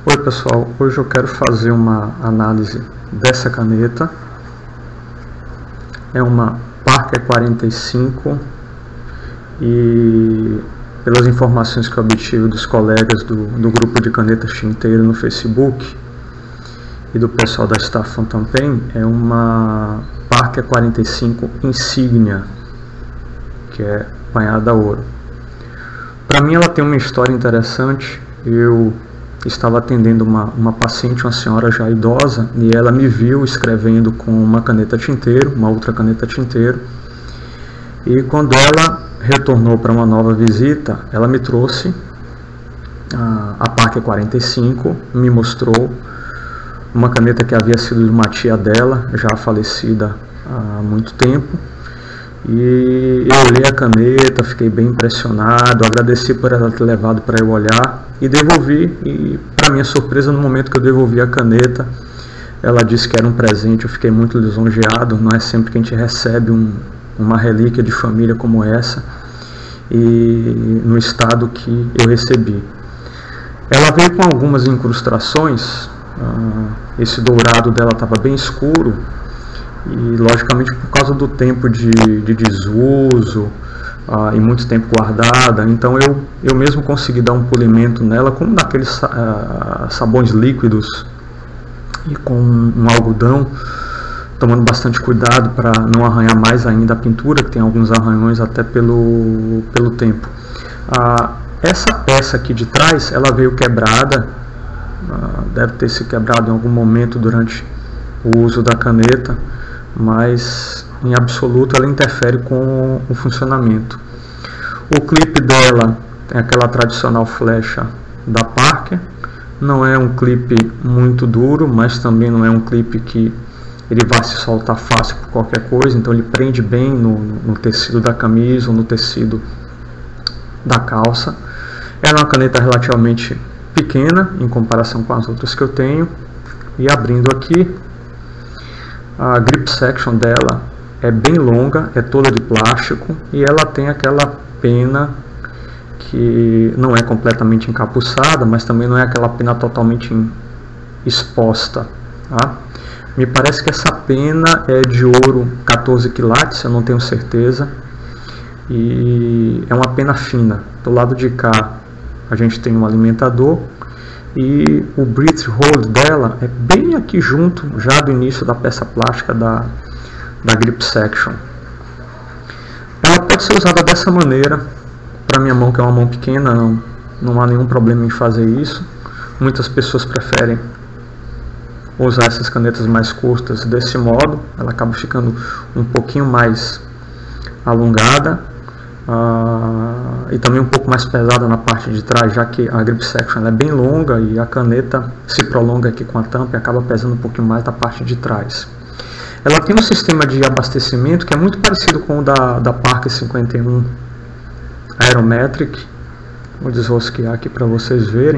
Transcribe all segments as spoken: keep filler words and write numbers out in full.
Oi pessoal, hoje eu quero fazer uma análise dessa caneta. É uma Parker quarenta e cinco e pelas informações que eu obtive dos colegas do, do grupo de canetas tinteiro no Facebook e do pessoal da Staff Fountain Pen, é uma Parker quarenta e cinco Insignia, que é banhada a ouro. Para mim ela tem uma história interessante. Eu estava atendendo uma, uma paciente, uma senhora já idosa, e ela me viu escrevendo com uma caneta tinteiro, uma outra caneta tinteiro, e quando ela retornou para uma nova visita, ela me trouxe a, a Parker quarenta e cinco, me mostrou uma caneta que havia sido de uma tia dela, já falecida há muito tempo, e eu olhei a caneta, fiquei bem impressionado, agradeci por ela ter levado para eu olhar e devolvi. E para minha surpresa, no momento que eu devolvi a caneta, ela disse que era um presente. Eu fiquei muito lisonjeado. Não é sempre que a gente recebe um, uma relíquia de família como essa, e no estado que eu recebi. Ela veio com algumas incrustações. Uh, esse dourado dela estava bem escuro, e logicamente por causa do tempo de, de desuso uh, e muito tempo guardada, então eu, eu mesmo consegui dar um polimento nela com um daqueles uh, sabões líquidos e com um algodão, tomando bastante cuidado para não arranhar mais ainda a pintura, que tem alguns arranhões até pelo, pelo tempo. Uh, essa peça aqui de trás, ela veio quebrada, uh, deve ter se quebrado em algum momento durante o uso da caneta, mas em absoluto ela interfere com o funcionamento. O clipe dela tem aquela tradicional flecha da Parker, não é um clipe muito duro, mas também não é um clipe que ele vai se soltar fácil por qualquer coisa, então ele prende bem no, no tecido da camisa ou no tecido da calça. Ela é uma caneta relativamente pequena em comparação com as outras que eu tenho, e abrindo aqui, a grip section dela é bem longa, é toda de plástico, e ela tem aquela pena que não é completamente encapuçada, mas também não é aquela pena totalmente exposta, tá? Me parece que essa pena é de ouro quatorze quilates, eu não tenho certeza, e é uma pena fina. Do lado de cá a gente tem um alimentador, e o breathe hold dela é bem aqui junto, já do início da peça plástica da, da grip section. Ela pode ser usada dessa maneira. Para minha mão, que é uma mão pequena, não, não há nenhum problema em fazer isso. Muitas pessoas preferem usar essas canetas mais curtas desse modo, ela acaba ficando um pouquinho mais alongada. Uh, e também um pouco mais pesada na parte de trás, já que a grip section ela é bem longa e a caneta se prolonga aqui com a tampa e acaba pesando um pouquinho mais da parte de trás. Ela tem um sistema de abastecimento que é muito parecido com o da, da Parker cinquenta e um Aerometric. Vou desrosquear aqui para vocês verem.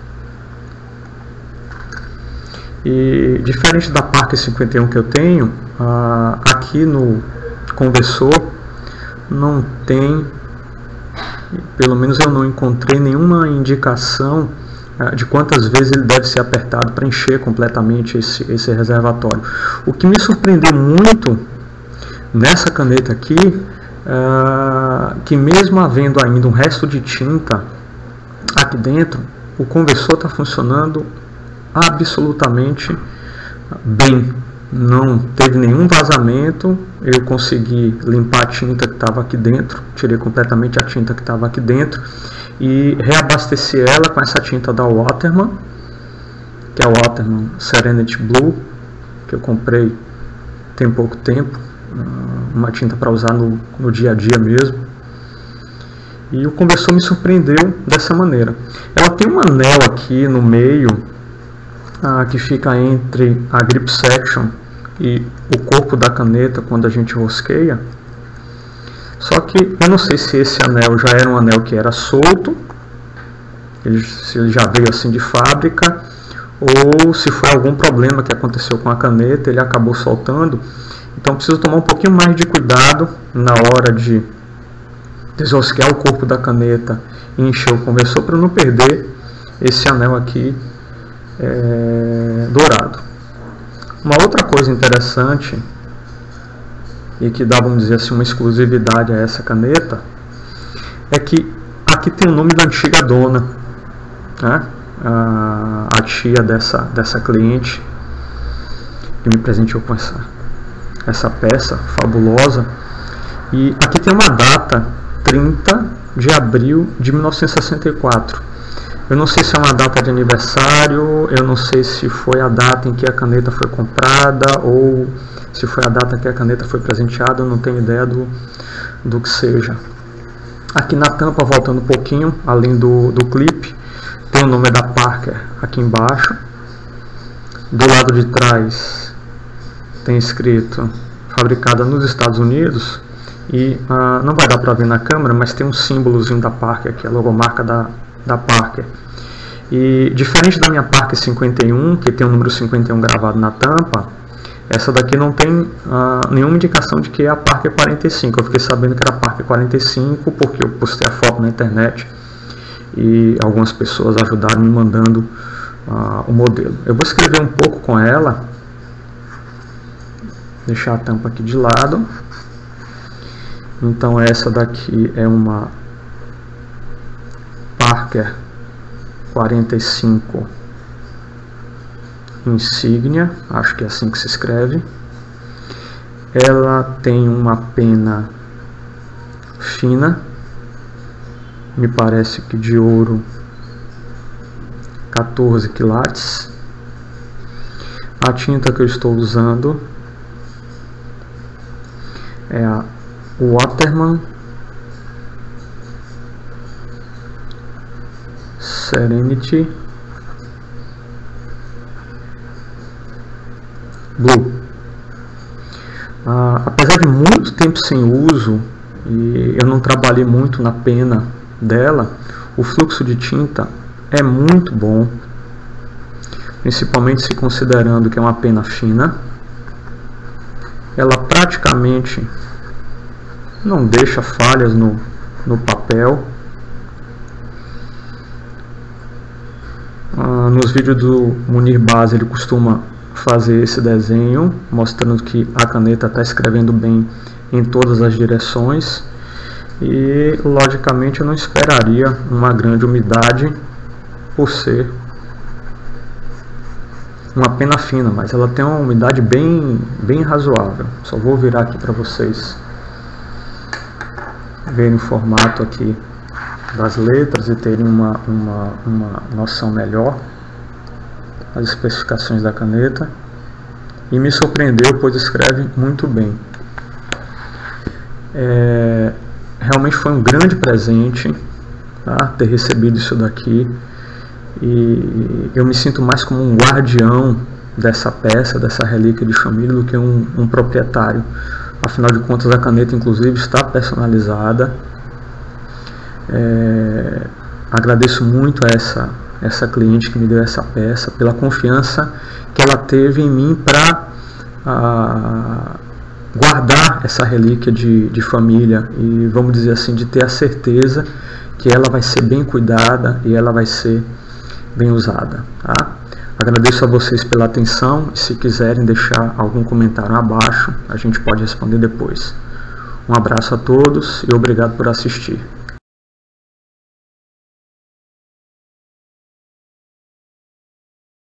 E diferente da Parker cinquenta e um que eu tenho, uh, aqui no conversor não tem, pelo menos eu não encontrei nenhuma indicação uh, de quantas vezes ele deve ser apertado para encher completamente esse, esse reservatório. O que me surpreendeu muito nessa caneta aqui, uh, que mesmo havendo ainda um resto de tinta aqui dentro, o conversor está funcionando absolutamente bem. Não teve nenhum vazamento, eu consegui limpar a tinta que estava aqui dentro, tirei completamente a tinta que estava aqui dentro e reabasteci ela com essa tinta da Waterman, que é a Waterman Serenity Blue, que eu comprei tem pouco tempo, uma tinta para usar no, no dia a dia mesmo. E o conversor me surpreendeu dessa maneira. Ela tem um anel aqui no meio, ah, que fica entre a grip section e o corpo da caneta quando a gente rosqueia. Só que eu não sei se esse anel já era um anel que era solto, ele, se ele já veio assim de fábrica, ou se foi algum problema que aconteceu com a caneta, ele acabou soltando. Então preciso tomar um pouquinho mais de cuidado na hora de desrosquear o corpo da caneta e encher o conversor, para não perder esse anel aqui é, dourado. Uma outra coisa interessante e que dá, vamos dizer assim, uma exclusividade a essa caneta é que aqui tem o nome da antiga dona, né? a, a tia dessa, dessa cliente que me presenteou com essa, essa peça fabulosa. E aqui tem uma data, trinta de abril de mil novecentos e sessenta e quatro. Eu não sei se é uma data de aniversário, eu não sei se foi a data em que a caneta foi comprada ou se foi a data que a caneta foi presenteada, eu não tenho ideia do, do que seja. Aqui na tampa, voltando um pouquinho, além do, do clipe, tem o nome da Parker aqui embaixo. Do lado de trás tem escrito fabricada nos Estados Unidos. E uh, não vai dar para ver na câmera, mas tem um símbolozinho da Parker aqui, a logomarca da, da Parker. E diferente da minha Parker cinquenta e um, que tem o número cinquenta e um gravado na tampa, essa daqui não tem uh, nenhuma indicação de que é a Parker quarenta e cinco. Eu fiquei sabendo que era a Parker quarenta e cinco porque eu postei a foto na internet e algumas pessoas ajudaram me mandando uh, o modelo. Eu vou escrever um pouco com ela, deixar a tampa aqui de lado. Então essa daqui é uma Parker quarenta e cinco Insignia, acho que é assim que se escreve. Ela tem uma pena fina, me parece que de ouro, quatorze quilates. A tinta que eu estou usando é a Waterman Serenity Blue. Ah, apesar de muito tempo sem uso e eu não trabalhei muito na pena dela, o fluxo de tinta é muito bom, principalmente se considerando que é uma pena fina. Ela praticamente não deixa falhas no, no papel. Ah, nos vídeos do Munir Base ele costuma fazer esse desenho, mostrando que a caneta está escrevendo bem em todas as direções. E logicamente eu não esperaria uma grande umidade por ser uma pena fina, mas ela tem uma umidade bem, bem razoável. Só vou virar aqui para vocês verem o formato aqui das letras e terem uma, uma, uma noção melhor das especificações da caneta. E me surpreendeu, pois escreve muito bem. É, realmente foi um grande presente, tá, ter recebido isso daqui. E eu me sinto mais como um guardião dessa peça, dessa relíquia de família, do que um, um proprietário. Afinal de contas, a caneta inclusive está personalizada. É, agradeço muito a essa, essa cliente que me deu essa peça, pela confiança que ela teve em mim para ah, guardar essa relíquia de, de família e, vamos dizer assim, de ter a certeza que ela vai ser bem cuidada e ela vai ser bem usada, tá? Agradeço a vocês pela atenção e se quiserem deixar algum comentário abaixo, a gente pode responder depois. Um abraço a todos e obrigado por assistir.